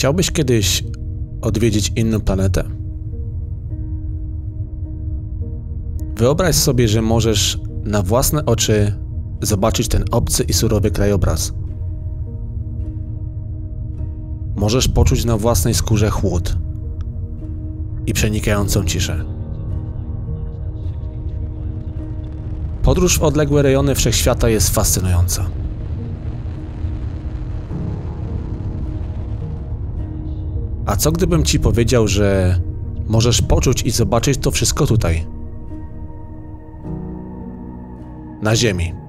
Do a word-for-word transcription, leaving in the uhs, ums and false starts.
Chciałbyś kiedyś odwiedzić inną planetę? Wyobraź sobie, że możesz na własne oczy zobaczyć ten obcy i surowy krajobraz. Możesz poczuć na własnej skórze chłód i przenikającą ciszę. Podróż w odległe rejony wszechświata jest fascynująca. A co gdybym ci powiedział, że możesz poczuć i zobaczyć to wszystko tutaj, na Ziemi?